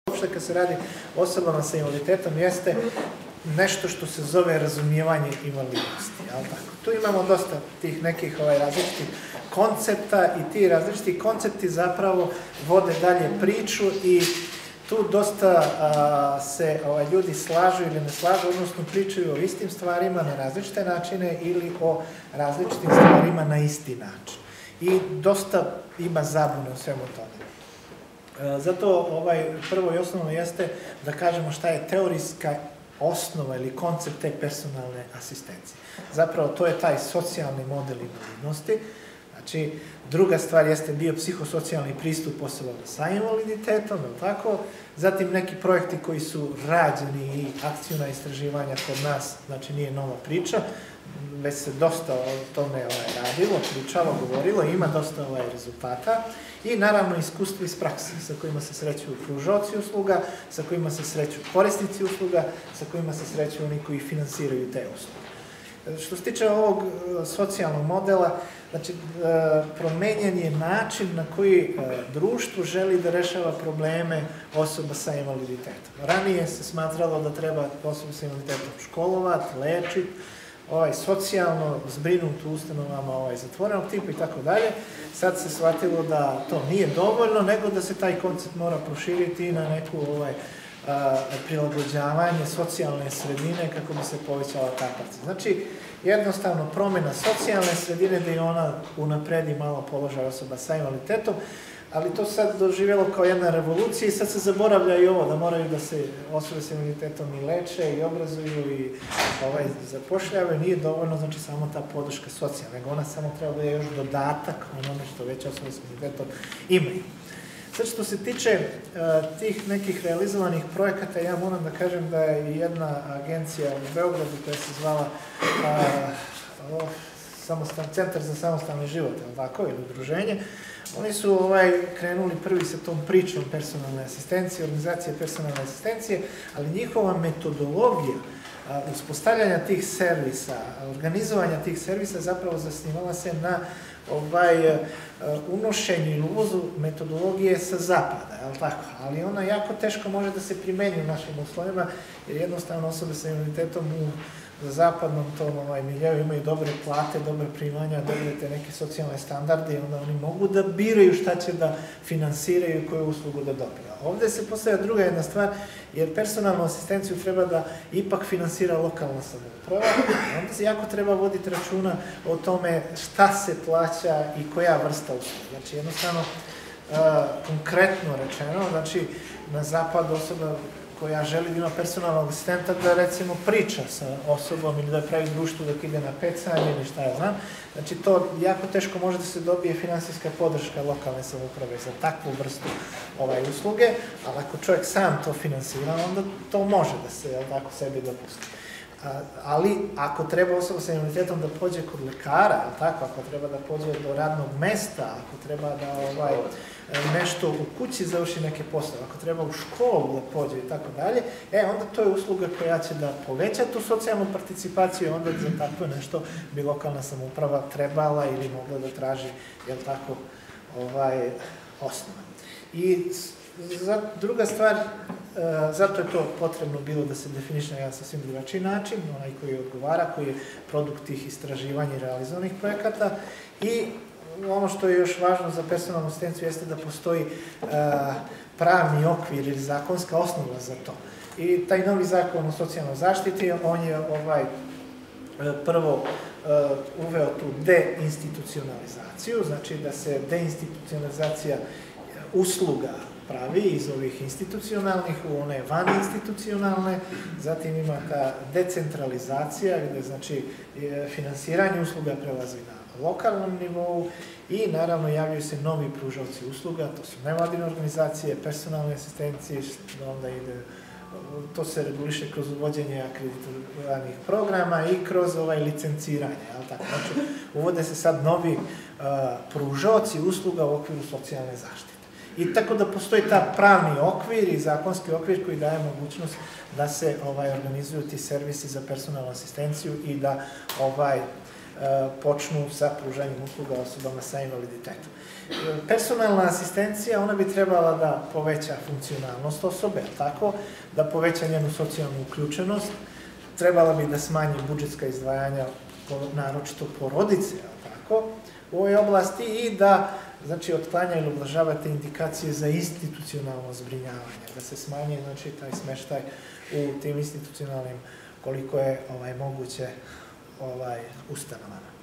uopšte kad se radi o osobama sa invaliditetom jeste nešto što se zove razumijevanje invalidnosti. Tu imamo dosta tih nekih različitih koncepta i ti različiti koncepti zapravo vode dalje priču i tu dosta se ljudi slažu ili ne slažu, odnosno pričaju o istim stvarima na različite načine ili o različitim stvarima na isti način. I dosta ima zabune u svemu tome. Zato prvo i osnovno jeste da kažemo šta je teorijska osnova ili koncept te personalne asistencije. Zapravo to je taj socijalni model invalidnosti. Znači, druga stvar jeste bio psihosocijalni pristup osobama sa invaliditetom, zatim neki projekti koji su rađeni i akcijna istraživanja kod nas, znači nije nova priča, već se dosta o tome radilo, pričalo, govorilo, ima dosta rezultata i naravno iskustvo iz prakse sa kojima se sreću pružaoci usluga, sa kojima se sreću korisnici usluga, sa kojima se sreću oni koji finansiraju te usluge. Što se tiče ovog socijalnog modela, znači, promenjen je način na koji društvo želi da rešava probleme osoba sa invaliditetom. Ranije se smatralo da treba osobu sa invaliditetom školovati, lečiti, socijalno zbrinuti u ustanovama zatvorenog tipa i tako dalje. Sad se shvatilo da to nije dovoljno, nego da se taj koncept mora proširiti i na neku prilagođavanje socijalne sredine kako bi se povećala ta percepcija. Znači, jednostavno promjena socijalne sredine da i ona unapredi malo položaj osoba sa invaliditetom, ali to sad doživjelo kao jedna revolucija i sad se zaboravlja i ovo, da moraju da se osobe sa invaliditetom i leče i obrazuju i zapošljavaju. Nije dovoljno, znači, samo ta podrška socijalna, nego ona samo treba da je još dodatak onome što već osobe sa invaliditetom imaju. Sad što se tiče tih nekih realizovanih projekata, ja moram da kažem da je jedna agencija u Beogradu koja se zvala Centar za samostalni život, ili udruženje, oni su krenuli prvi sa tom pričom personalne asistencije, organizacije personalne asistencije, ali njihova metodologija uspostavljanja tih servisa, organizovanja tih servisa zapravo zasnivala se na unošenju ili uvozu metodologije sa zapada, ali ona jako teško može da se primeni u našim uslovima, jer jednostavno osobe sa invaliditetom u zapadnom tom miljeu imaju dobre plate, dobre primanja, dobre te neke socijalne standarde i onda oni mogu da biraju šta će da finansiraju i koju uslugu da dobiju. Ovde se postavlja druga jedna stvar, jer personalnu asistenciju treba da ipak finansira lokalna samouprava, onda se jako treba voditi računa o tome šta se plaća i koja vrsta usluga. Znači, jednostavno, konkretno rečeno, znači, na zapadu osoba koja želi da ima personalnog asistenta da recimo priča sa osobom ili da pravi društvo dok ide na pecanje ili šta ja znam. Znači to jako teško može da se dobije finansijska podrška lokalne samouprave za takvu vrstu usluge, ali ako čovjek sam to finansira, onda to može da se tako sebi dopusti. Ali ako treba osoba sa invaliditetom da pođe kod lekara, ako treba da pođe do radnog mesta, ako treba da nešto u kući završi neke poslove, ako treba u školu da pođe i tako dalje, onda to je usluga koja će da poveća tu socijalnu participaciju i onda za takvo nešto bi lokalna samouprava trebala ili mogla da traži, osnova. I druga stvar, zato je to potrebno bilo da se definiše na jedan sasvim drugačiji način, onaj koji odgovara, koji je produkt tih istraživanja i realizovanih projekata i ono što je još važno za personalnu asistenciju jeste da postoji pravni okvir ili zakonska osnova za to. I taj novi zakon o socijalnoj zaštiti, on je prvo uveo tu deinstitucionalizaciju, znači da se deinstitucionalizacija usluga pravi iz ovih institucionalnih u one vaninstitucionalne, zatim ima ta decentralizacija gde znači finansiranje usluga prelazi na lokalnom nivou i naravno javljaju se novi pružaoci usluga, to su nevladine organizacije, personalne asistencije, onda ide, to se reguliše kroz uvođenje akreditovanih programa i kroz licenciranje, znači uvode se sad novi pružaoci usluga u okviru socijalne zaštite. I tako da postoji ta pravni okvir i zakonski okvir koji daje mogućnost da se organizuju ti servisi za personalnu asistenciju i da počnu sa pružanjem usluga osobama sa invaliditetom. Personalna asistencija, ona bi trebala da poveća funkcionalnost osobe, tako, da poveća njenu socijalnu uključenost, trebala bi da smanji budžetska izdvajanja, naročito porodice, tako, u ovoj oblasti i da, znači, otklanja ili ublažava te indikacije za institucionalno zbrinjavanje, da se smanji, znači, taj smeštaj u tim institucionalnim, koliko je moguće ustanovama.